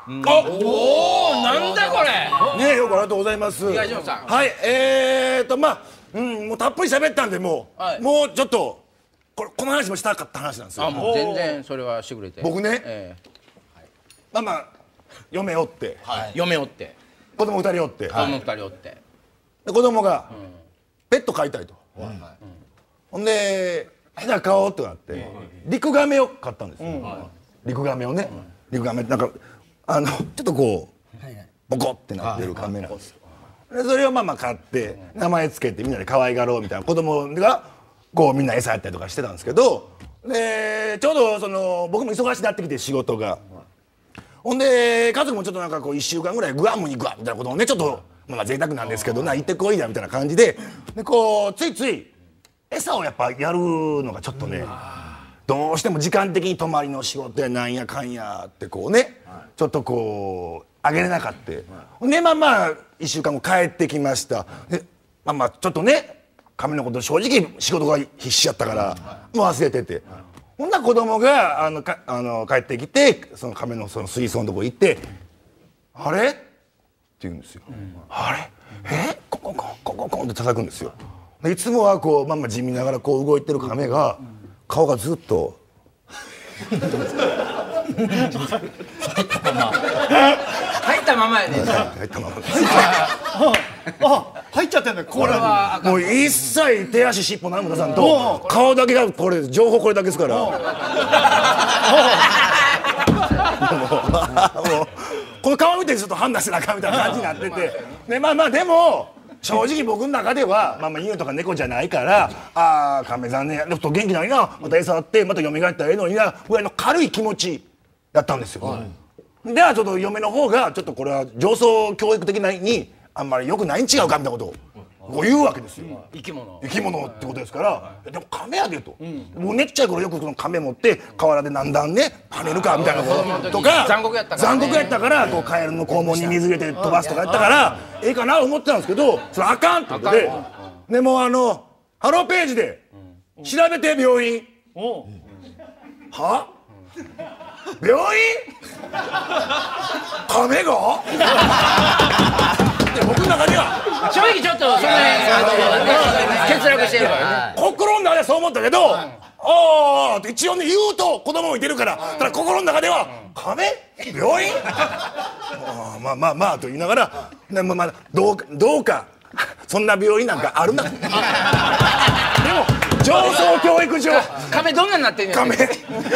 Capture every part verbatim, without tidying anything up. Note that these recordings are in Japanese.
おお、なんだこれ。 ねえ、よくありがとうございます。 東野さん。 はい、えーとまあ、うん、もうたっぷり喋ったんで、もう、はい、もうちょっとこれこの話もしたかった話なんですよ。 あ、もう全然それはしてくれて。 僕ね、えーはい、まあまあ嫁おって、 はい、嫁おって、 子供二人おって、 子供二人おって、 で子供が、うん、ペット飼いたいと。はい、うん、ほんでじゃあ買おうってなって、うん、リクガメを買ったんですよ。うん、リクガメをね、うん、リクガメなんかあのちょっとこう、はいはい、ボコってなってるカメなんですよ。でそれをまあまあ買って名前つけてみんなで可愛がろうみたいな、子供がこうみんな餌やったりとかしてたんですけど、でちょうどその僕も忙しくなってきて仕事が、ほんで家族もちょっとなんかこういっしゅうかんぐらいグアムに行くわみたいなことをね、ちょっとまあ贅沢なんですけどな、行ってこいやみたいな感じで、でこうついつい餌をやっぱやるのがちょっとね、どうしても時間的に泊まりの仕事やなんやかんやってこうね、ちょっとこうあげれなかった。でまあまあいっしゅうかんご帰ってきました。でまあまあちょっとね亀のこと正直仕事が必死やったからもう忘れてて、ほんなら子供があのかあの帰ってきてその亀のその水槽のとこ行って「あれ?」って言うんですよ。うん、あれえコココンコココンって叩くんですよ。でいつもはこうまあまあ地味ながらこう動いてる亀が顔がずっと入ったままやね。 入ったままです。 あ、入っちゃってんだよ。これはもう一切手足尻尾何も出さんと顔だけがこれ情報これだけですから。もうこの顔見てちょっと判断してなあかんみたいな感じになってて、でまあまあでも正直僕の中ではまあまあ犬とか猫じゃないから、ああ亀残念や、でも元気ないな、また餌あってまた蘇ったらええのになぐらいの軽い気持ちだったんですよ。はい、ではちょっと嫁の方がちょっとこれは上層教育的なにあんまり良くないん違うかみたいなことをこう言うわけですよ。 生き物生き物ってことですから、でも亀やでと、うん、もうねっちゃい頃よくその亀持って河原で何段ね跳ねるかみたいなこととか、 残酷やったから、 残酷やったからこうカエルの肛門に水入れて飛ばすとかやったからええかなと思ってたんですけど、それあかんってことで、でもあのハローページで調べて病院、は病院亀が僕の中では正直ちょっとその辺欠落してるからね。 心の中ではそう思ったけど、ああって一応ね言うと子供もいてるから、ただ心の中では亀病院あまあまあまあと言いながら、でもまあどうかどうかそんな病院なんかあるな。でも上層教育上亀どんなになってんねん。 亀情報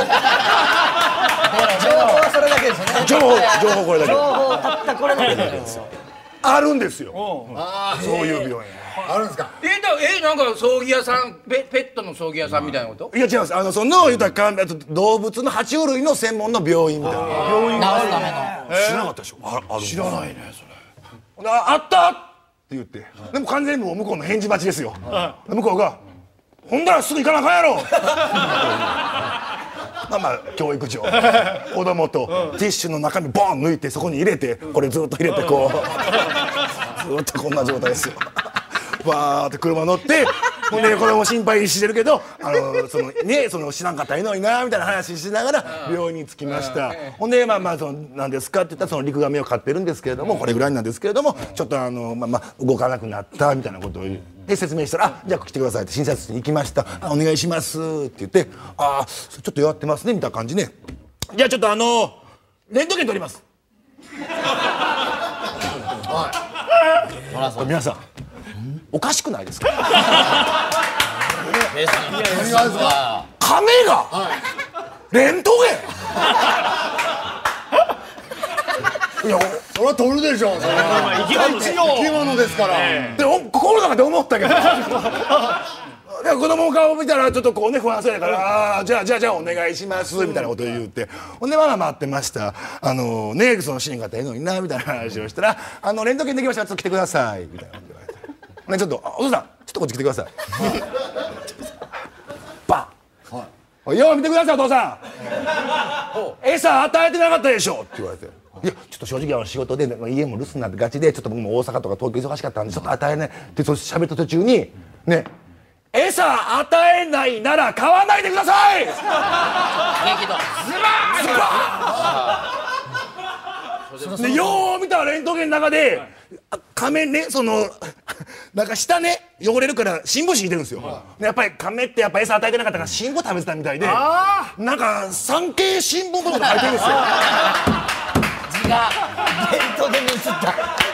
はそれだけですよね。 情報情報これだけ。 情報たったこれだけですよ。 あるんですよ。そういう病院あるんですか。 えー、だえー、なんか葬儀屋さん、ペペットの葬儀屋さんみたいなこと？ いや違います。あのその言うたら動物の爬虫類の専門の病院みたいな。 病院治るための。 知らなかったでしょ。あある。知らないねそれ。ああったって言って、でも完全にもう向こうの返事待ちですよ。向こうがほんだらすぐ行かなあかんやろ。まあまあ教育上子供とティッシュの中身ボン抜いてそこに入れて、これずっと入れてこうずっとこんな状態ですよ。わーって車乗ってほんで子供心配してるけど、あのそのねその知らんかったらいいのになみたいな話しながら病院に着きました。ほんでまあまあその何ですかって言ったらそのリクガメを飼ってるんですけれども、これぐらいなんですけれどもちょっとあのまあまあ動かなくなったみたいなことを言って説明したら、あじゃあ来てくださいって診察室に行きました。あお願いしますって言って、あちょっと弱ってますねみたいな感じね。じゃあちょっとあのレントゲン取ります。はい皆さんおかしくないですか。亀がレントゲンいやそれは取るでしょ。それは生き物ですから。 で心の中で思ったけど子供の顔を見たらちょっとこうね不安そうやから「あじゃあじゃあじゃあお願いします」みたいなことを言って、ほんでまあ待ってました。あのねそのシーンがあったらええのになみたいな話をしたら「あのレントゲンできました、ちょっと来てください」みたいなこと言われて、ねちょっとお父さんちょっとこっち来てください。バン、はい、よう見てくださいお父さん、餌与えてなかったでしょって言われて。いやちょっと正直あの仕事で家も留守になってガチでちょっと僕も大阪とか東京忙しかったんでちょっと与えないって喋った途中にね餌与えないなら買わないでください。 激怒ズバーンでよう見たらレントゲンの中で亀ねそのなんか下ね汚れるから新聞紙いてるんですよ。やっぱり亀ってやっぱ餌与えてなかったから新聞食べてたみたいでなんか産経新聞とか書いてるんですよ。 字がレントゲンに映った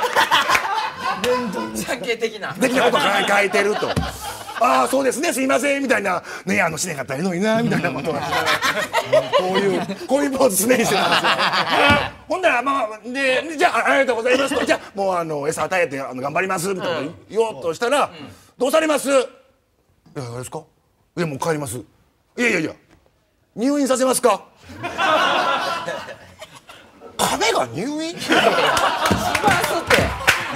産経的な的なこと書いてると。ああそうですねすいませんみたいなねあのしねかったらいいのになみたいなことをこういうこういうポーズ常にしてたんですよ。ほんならまあでじゃあありがとうございますとじゃあもうあの餌与えてあの頑張りますみたいなこと言おうとしたらどうされます？いやあれですか？いやもう帰ります。いやいやいや入院させますか？亀が入院？ しますって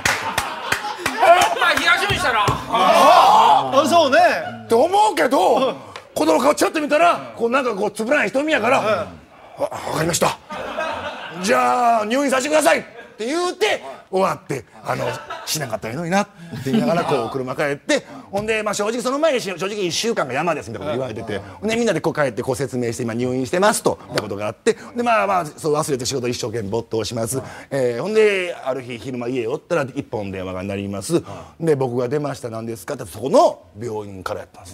まあ東にしたらあそうねって思うけど子供の顔ちょっと見たらこうなんかこうつぶらない瞳やから「わかりましたじゃあ入院させてください」って言うて終わってあのしなかったらいいのになって言いながらこう車帰ってほんでまあ正直その前に正直いっしゅうかんが山ですみたいなこと言われててでみんなでこう帰ってこう説明して今入院してますとみたいなことがあってでまあまあそう忘れて仕事一生懸命没頭します、えー、ほんである日昼間家おったら一本電話が鳴りますで僕が出ました何ですかってそこの病院からやったんです。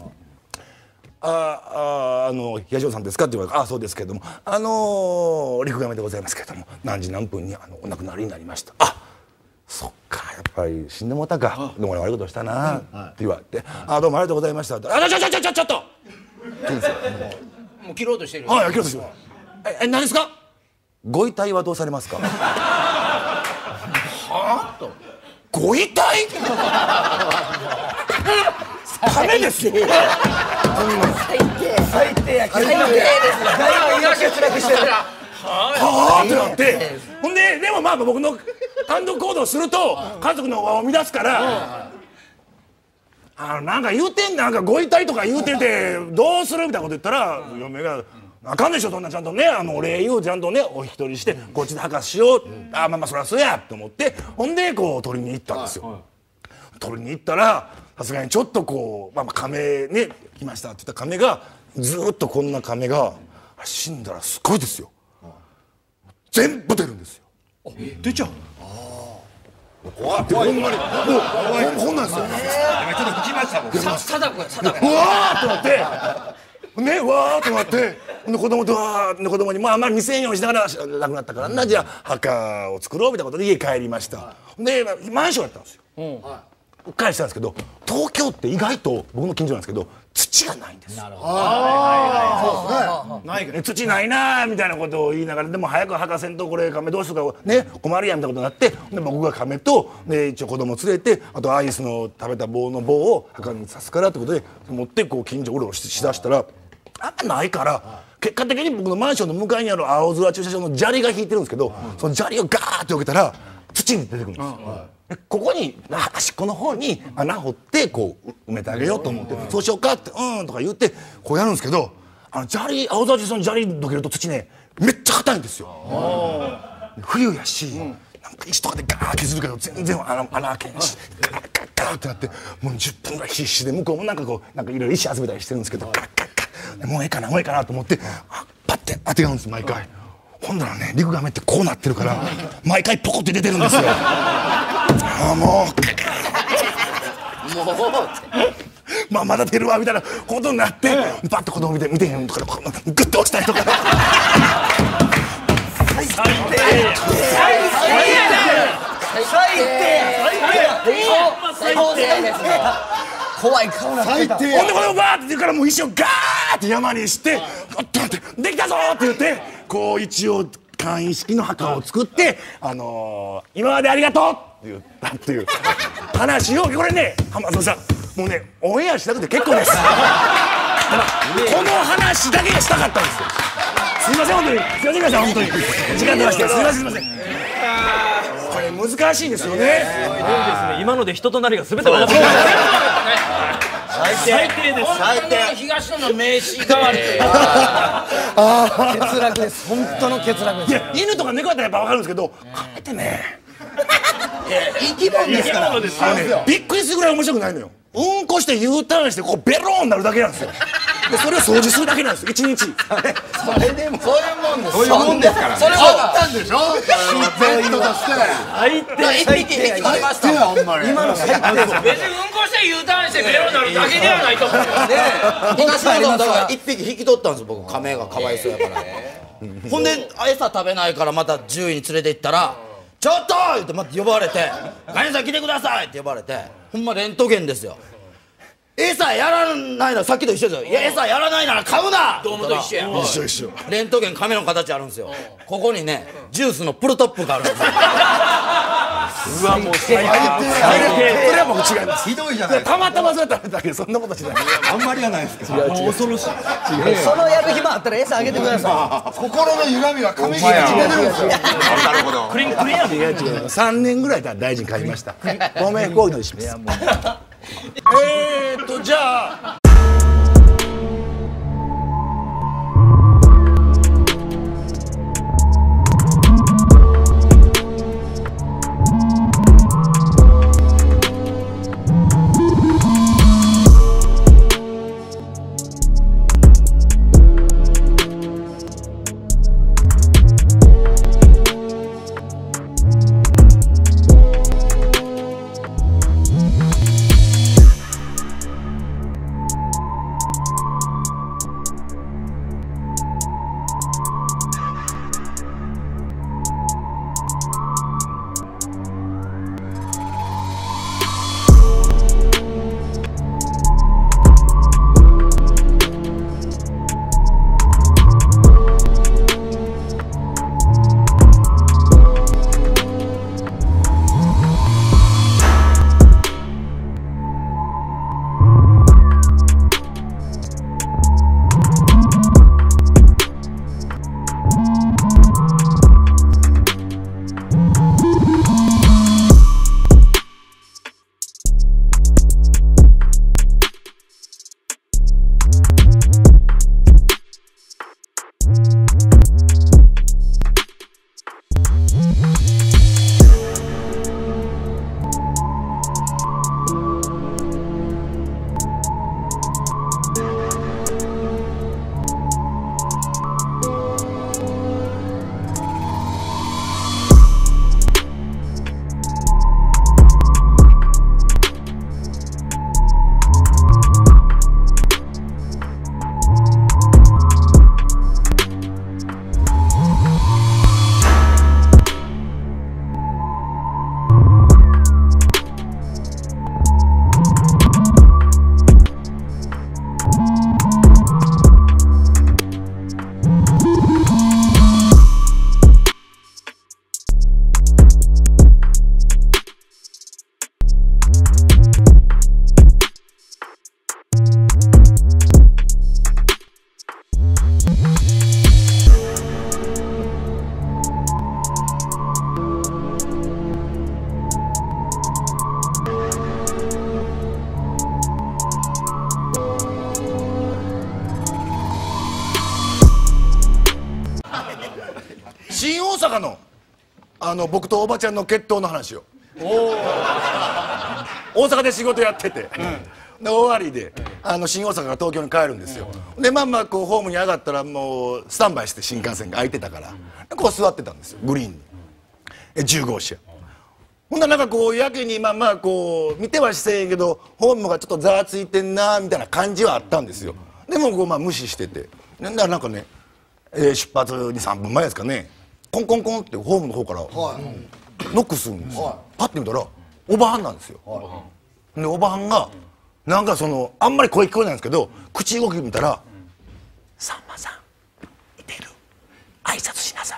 あああの東尾さんですかって言われて「ああそうですけれどもあのー、陸亀でございますけれども何時何分にあのお亡くなりになりました」あそっかやっぱり死んでもうたかでも俺悪いことしたなって言われて「あどうもありがとうございました」って「あちょちょちょちょちょっと!」って言うんですよ。 もう切ろうとしてるはい切ろうとしてる。ええ何ですか？ご遺体はどうされますか？はあとご遺体？ダメですよ。 最低最低や最低ですだいぶ東を辛くしてるはあってなってほんででもまあ僕の単独行動すると家族の輪を乱すからあのなんか言うてんなんかご遺体とか言うててどうするみたいなこと言ったら嫁が「あかんでしょそんなちゃんとねあのお礼言うちゃんとねお引き取りしてこっちで墓しよう」あまあまあそりゃそうやと思ってほんでこう取りに行ったんですよ。取りに行ったらさすがにちょっとこう、まあ、まあ亀ね来ましたって言った亀がずっとこんな亀が死んだらすごいですよ全部出るんですよ。 出ちゃう怖ってほんまにもうこんなんですよ。 ちょっと吹きました僕貞子や貞子うわーってなってねわーってなってで子供とわーって子供にまあまあ未成年をしながら亡くなったからなじゃあ墓を作ろうみたいなことで家帰りました。でマンションやったんですよ。返したんですけど東京って意外と僕の近所なんですけど土がないんです。なるほど。ないから土ないなーみたいなことを言いながらでも早く墓せんとこれ亀どうするかね困るやんみたいなことになってで僕が亀とで一応子供連れてあとアイスの食べた棒の棒を墓に刺すからってことで持ってこう近所うろうろししだしたらあんまないから結果的に僕のマンションの向かいにある青空駐車場の砂利が引いてるんですけどその砂利をガーって避けたら土に出てくるんですよ。ここに端っこの方に穴掘ってこう埋めてあげようと思ってそうしようかってうんとか言ってこうやるんですけどあの砂利青空駐車場の砂利どけると土ねめっちゃ硬いんですよ。冬やしなんか石とかでガーッ削るけど全然穴穴開けんしガーッガーッガーってなってもうじゅっぷんぐらい必死で向こうもなんかこうなんかいろいろ石集めたりしてるんですけどガッガッガッもうええかなもうええかなと思ってパッて当てがうんです毎回。ほんだらね陸亀ってこうなってるから毎回ポコって出てるんですよ。ああもうもうまあまだ出るわみたいなことになってパッと子供見て見てへんとかグッと落ちたりとか最低最低最低ですね怖い顔なってた。 ほんでこれをバーって言うからもう一生ガーって山にして「できたぞ!」って言ってこう一応簡易式の墓を作って「あのー、今までありがとう!」って言ったっていう話をこれね浜田さんもうねオンエアしなくて結構です。だからこの話だけがしたかったんですよ。すいません本当にすいません皆さん本当に時間出ましてすいませんすいません。これ難しいですよね。 今ので人となりが全て分かってきました最低です。 最低東野の名刺代わり欠落です本当の欠落です。 いや犬とか猫だったらやっぱ分かるんですけど亀ってね生き物ですからあのねびっくりするぐらい面白くないのよ。うんこして U ターンしてこうベローンになるだけなんですよ。 でそれを掃除するだけなんですよ、一日。 それでもそういうもんです。 そういうもんですからね。 それはあったんでしょ、ペットとして。 最低一匹引き取りました。 ほんまに。今の別にうんこして U ターンしてベロになるだけではないと思うよ。 東野さんだから一匹引き取ったんですよ、僕。亀がかわいそうやから。ほんで餌食べないからまた獣医に連れて行ったら「ちょっと!」言ってまた呼ばれて「ガニさん来てください!」って呼ばれて、ほんまレントゲンですよ。餌やらないならさっきと一緒ですよ。いや餌やらないなら買うな。 どうもと一緒や。 一緒一緒。 レントゲン亀の形あるんですよ。ここにねジュースのプルトップがあるんですよ。 うわもう最低それはもう違います。 ひどいじゃないですか。 たまたまそうやっただけ、そんなことしない。 あんまりやないですか。 恐ろしい。 そのやる暇あったら餌あげてくださ心の歪みは亀木が違うんですよ。なるほど。 クリンクリンやで。 いや違う、さんねんぐらいから大臣変えました。ごめん、こういうのにします。えーっとじゃあ新大阪のあの僕とおばちゃんの決闘の話を。大阪で仕事やってて、で終わりであの新大阪から東京に帰るんですよ。でまあまあこうホームに上がったらもうスタンバイして新幹線が空いてたからこう座ってたんですよ、グリーンに。えじゅう号車ほんならなんかこうやけにまあまあこう見てはしてんけどホームがちょっとざわついてんなみたいな感じはあったんですよ。でもこうまあ無視してて、なんだなんかね、えー、出発にさんぷんまえですかね、コンコンコンってホームの方からノックするんですよ。パッて見たらおばはんなんですよ。でおばはんがなんかそのあんまり声聞こえないんですけど口動き見たら「さんまさんいてる、挨拶しなさい」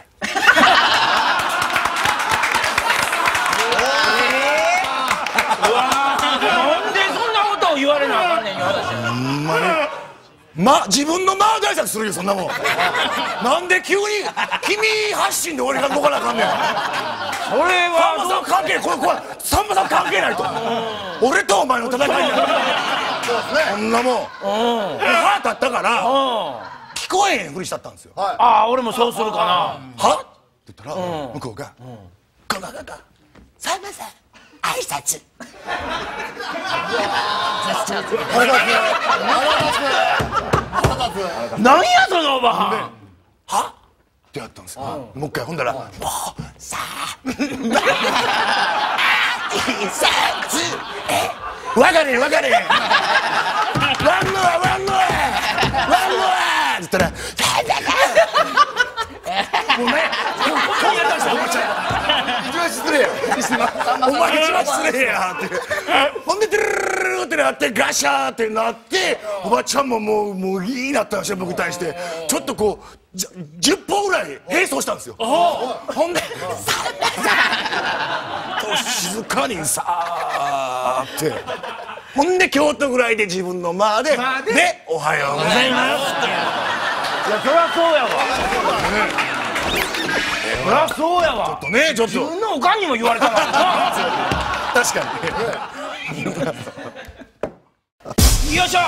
なんでそんなことを言われなあかんねんよ。 ほんまにま自分の間で挨拶するよそんなもん。なんで急に君発信で俺が動かなあかんねん。 それさんまさはん関係ない、これこれさんまさん関係ないと。俺とお前の戦いになる。こんなもん腹立ったから聞こえへんふりしたったんですよ。はああ俺もそうするかな。 って言ったら向こうが「ガガガガさんまさん挨拶何やそのおばはん。 はってやったんですよ。もう一回ほんだらもうさあ挨拶えわかれんわかれんワンモアワンモアワンモアって言ったらもうねこうやったんですよおばちゃん一番失礼やお前一番失礼やってほんでトゥルルルルってなってガシャーってなっておばちゃんももうもういいなったんですよ僕に対してちょっとこうじじゅっぽうぐらい並走したんですよほんで静かにさーってほんで京都ぐらいで自分の間で「でおはようございます」っていやそりゃそうやわ。そりゃそうやわ。 とねちょっと自分のおかんにも言われたからな。 確かによいしょ。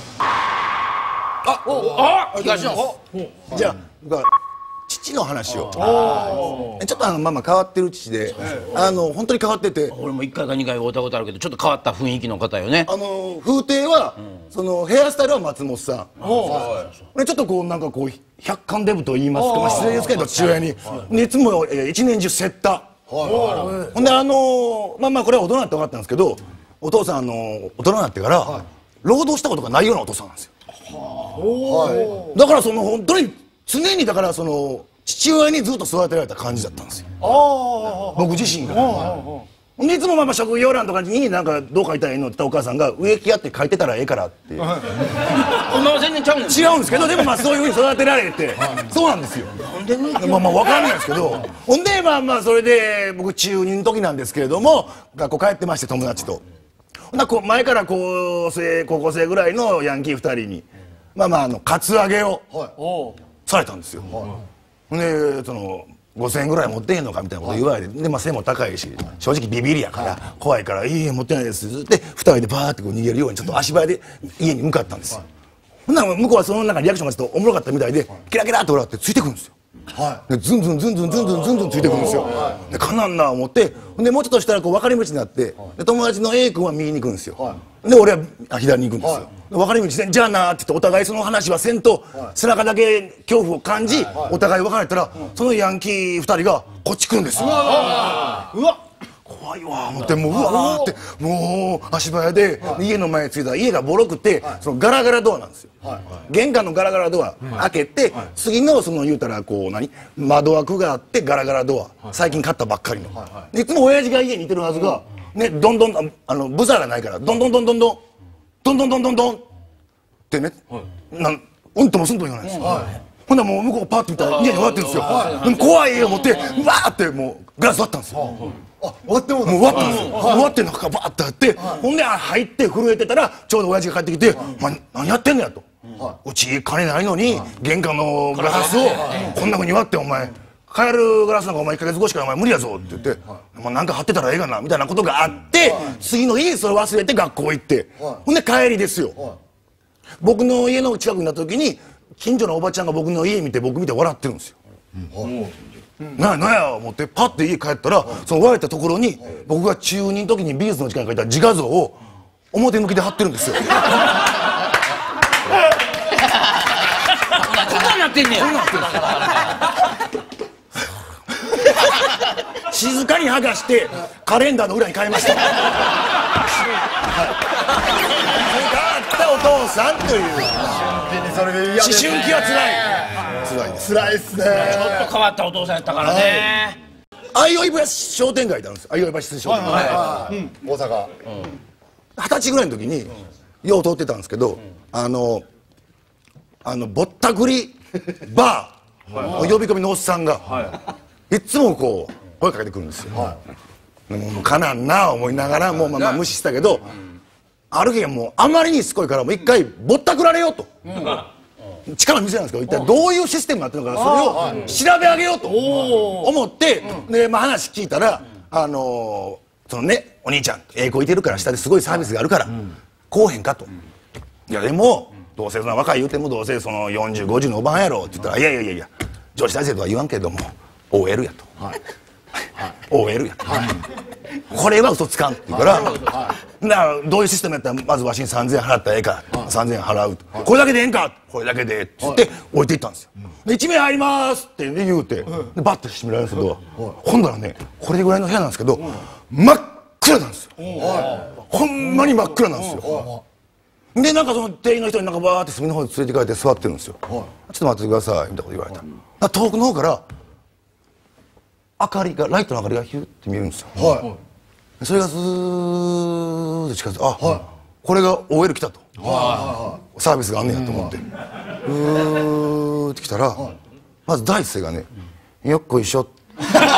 あお東野じゃあ僕は父の話をちょっとあのまあまあ変わってる父であの本当に変わってて俺もいっかいかにかい会うたことあるけどちょっと変わった雰囲気の方よね。 あの風景はそのヘアスタイルは松本さんでちょっとこうなんかこう百貫デブと言いますかまあ失礼ですけど父親にでいつもえー一年中セッターほんであのまあまあこれは大人になって分かったんですけどお父さんあの大人になってから労働したことがないようなお父さんなんですよだからその本当に常にだからその父親にずっと育てられた感じだったんですよ僕自身がでいつもまあまあ職業欄とかになんかどう書いたらいいのって言ったお母さんが植木屋って書いてたらええからってお前は全然ちゃうねん。 違うんですけどでもまあそういうふうに育てられてそうなんですよまあまあ分かんないですけどほんでまあまあそれで僕中にの時なんですけれども学校帰ってまして友達とほんなこう前から高生高校生ぐらいのヤンキーふたりにまあまああのカツアゲをされたんですよほんでそのごせんえんぐらい持ってへんのかみたいなこと言われてでまあ背も高いし正直ビビりやから怖いから「いいえ持ってないです」ってふたりでバーってこう逃げるようにちょっと足早で家に向かったんですよほんなら向こうはその中リアクションがちょっとおもろかったみたいでキラキラって笑ってついてくるんですよでズンズンズンズンズンズンズンズンついてくるんですよでかなんな思ってほんでもうちょっとしたらこう分かれ道になってで友達の A 君は右に行くんですよで俺は左に行くんですよ分かれ道でじゃあなーって言ってお互いその話はせんと背中だけ恐怖を感じお互い別れたらそのヤンキーふたりがこっち来るんですようわ怖いわ思ってもううわーってもう足早で家の前に着いたら家がボロくてそのガラガラドアなんですよ玄関のガラガラドア開けて次のその言うたらこう何窓枠があってガラガラドア最近買ったばっかりのいつも親父が家にいてるはずがねどんどんあのブザーがないからどんどんどんどんどんどんどんどんどんどんってねなんうんともすんとも言わないんですよほんならもう向こうパッと見たら家に終わってるんですよでも怖い思ってうわーってもうガラス割ったんですよあ終わってもう終わったんですよ終わって中からバーってやってほんで入って震えてたらちょうど親父が帰ってきて「お前何やってんのや」と「うち金ないのに玄関のガラスをこんなふうに割ってお前買えるガラスなんかお前いっかげつごしかお前無理やぞ」って言って「なんか貼ってたらええがな」みたいなことがあって次の日それ忘れて学校行ってほんで帰りですよ僕の家の近くになった時に近所のおばちゃんが僕の家見て僕見て笑ってるんですよなんやなんや思ってパッて家帰ったらその割れたところに僕が中にの時に美術の時間に描いた自画像を表向きで貼ってるんですよこんなんなってんねん。 静かに剥がしてカレンダーの裏に変えましたそれがあったお父さんというそれで嫌思春期はつらい辛いです辛いっすね。 ちょっと変わったお父さんやったからね。 相生橋商店街ってあるんです相生橋商店街大阪。 二十歳ぐらいの時によう通ってたんですけどあのあのぼったくりバー呼び込みのおっさんがいつもこう声かけてくるんですよもうかなんな思いながらもうまあまあ無視したけどある日はもうあまりにしつこいからもう一回ぼったくられようと力の店なんですけど一体どういうシステムになってるのかそれを調べ上げようと思ってでまあ話聞いたらあのそのねお兄ちゃんええ子いてるから下ですごいサービスがあるからこうへんかといやでもどうせそんな若い言うてもどうせそのよんじゅうごじゅうのおばんやろって言ったらいやいやいやいや女子大生とは言わんけれども オーエル やと オーエル やとこれは嘘つかんって言うからなどういうシステムやったらまずわしにさんぜんえん払ったらええかさんぜんえん払うこれだけでええんかこれだけでって言って置いていったんですよでいちめい入りますって言うてでバッて閉められるんですけど今度はねこれぐらいの部屋なんですけど真っ暗なんですよほんまに真っ暗なんですよでなんかその店員の人になんかバーって隅の方に連れて帰って座ってるんですよちょっと待っててくださいみたいなこと言われた遠くの方から明かりがライトの明かりがヒューって見えるんですよそれがずーっと近づいてあこれが オーエル 来たとサービスがあんねやと思ってうーって来たらまず第一声がねよっこいしょ絶対 オー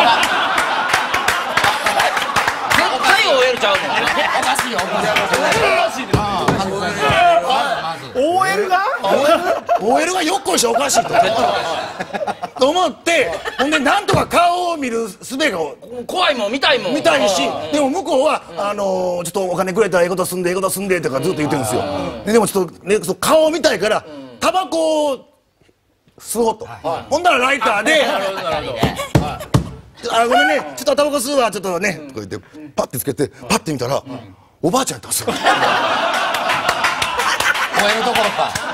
エル ちゃうもん。 おかしいよおかしいオーエル がオーエル がよっこいしょおかしいとと思ってほんでなんとか顔を見る術が怖いもん見たいもん。 見たいしでも向こうはあのちょっとお金くれたらええことすんでええことすんでとかずっと言ってるんですよででもちょっとねその顔を見たいからタバコを吸おうとほんだらライターであごめんねちょっとタバコ吸うわちょっとねとか言ってパッてつけてパッて見たらおばあちゃんやったんですよ超えるところか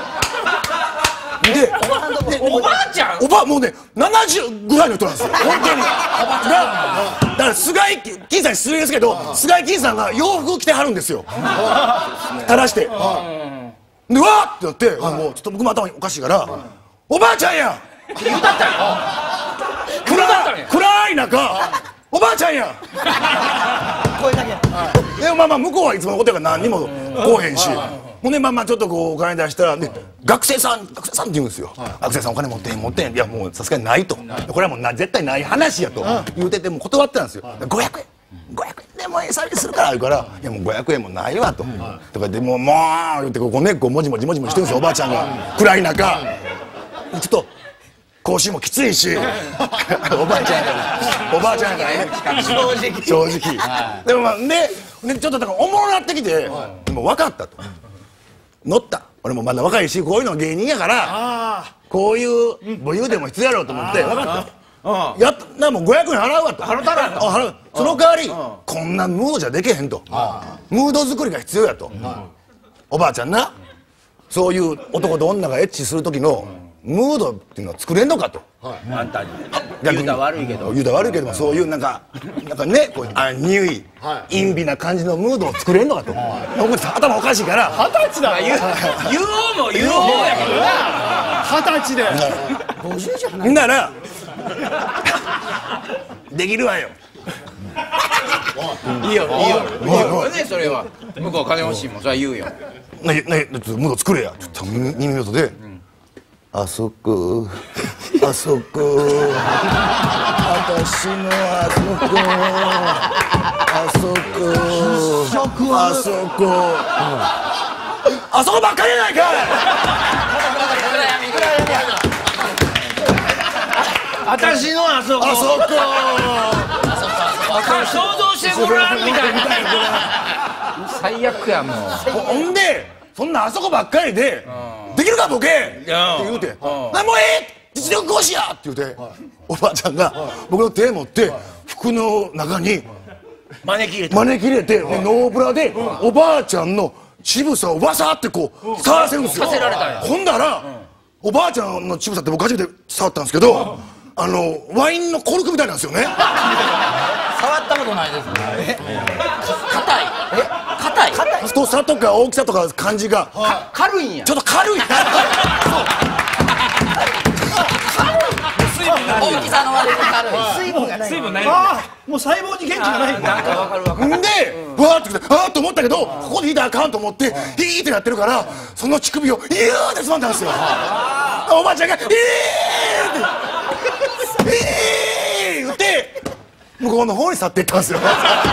でおばあちゃん。 おばもうねななじゅうぐらいの人なんですよ本当にだだから菅井金さんに失礼ですけど菅井金さんが洋服着てはるんですよ垂らしてでわーってなってもうちょっと僕も頭おかしいからおばあちゃんや言うたったんや。 暗い暗い中おばあちゃんや声だけでもまあまあ向こうはいつものことやから何にもこうへんしほんでまあまあちょっとこうお金出したらで学生さん学生さんって言うんですよ学生さんお金持ってへん持ってへんいやもうさすがにないとこれはもうな絶対ない話やと言うてても断ってたんですよごひゃくえんごひゃくえんでもええサービスするから言うからいやもうごひゃくえんもないわととかでもうもう言ってこうねこうもじもじもじもじしてるんですよおばあちゃんが暗い中ちょっと講師もきついしおばあちゃんやからおばあちゃんやからね正直正直でもまあでちょっとだからおもろなってきてもう分かったと乗った俺もまだ若いしこういうの芸人やからこういう武勇伝も必要やろうと思って分かったやったらもうごひゃくえん払うわと払ったら払うその代わりこんなムードじゃできへんとムード作りが必要やとおばあちゃんなそういう男と女がエッチする時のムードっていうのは作れんのかとあんたに。 逆に言うたら悪いけど。 言うたら悪いけどもそういうなんかなんかねこうあニュい陰微な感じのムードを作れんのかと僕頭おかしいから二十歳だ言う言おうも言おうやけどな。 二十歳でごじゅうじゃないんならできるわよいいよいいよ。 おいおいねそれは向こう金欲しいもんそれは言うよ。 ねねちょっとムード作れやちょっと耳元であそこあそこ私のあそこあそこあそこあそこばっかりやないか私のあそこあそこ想像してごらんみたいな。最悪やもう。 ほんでそんなあそこばっかりでできるかボケって言うて「もうええ実力行使や!」って言うておばあちゃんが僕の手持って服の中に招き入れた。 招き入れてノーブラでおばあちゃんの乳房をわさってこう触らせるんですよさせられたんや。 ほんだらおばあちゃんの乳房って僕初めて触ったんですけどあのワインのコルクみたいなんですよね触ったことないですね硬いえ硬い太さとか大きさとか感じが軽いんや。 ちょっと軽い大きさの割に軽い水分がない水分ない。 ああもう細胞に元気がないなんかわかるわかる。 んでわーってきてあーっと思ったけどここで引いたらあかんと思ってヒーってなってるからその乳首をイーってつまんだんですよおばあちゃんがイーってイー言って向こうの方に去っていったんですよ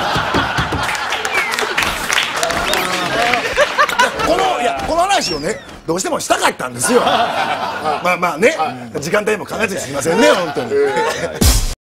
このいやこの話をねどうしてもしたかったんですよまあまあね時間帯も考えずにすみませんね本当に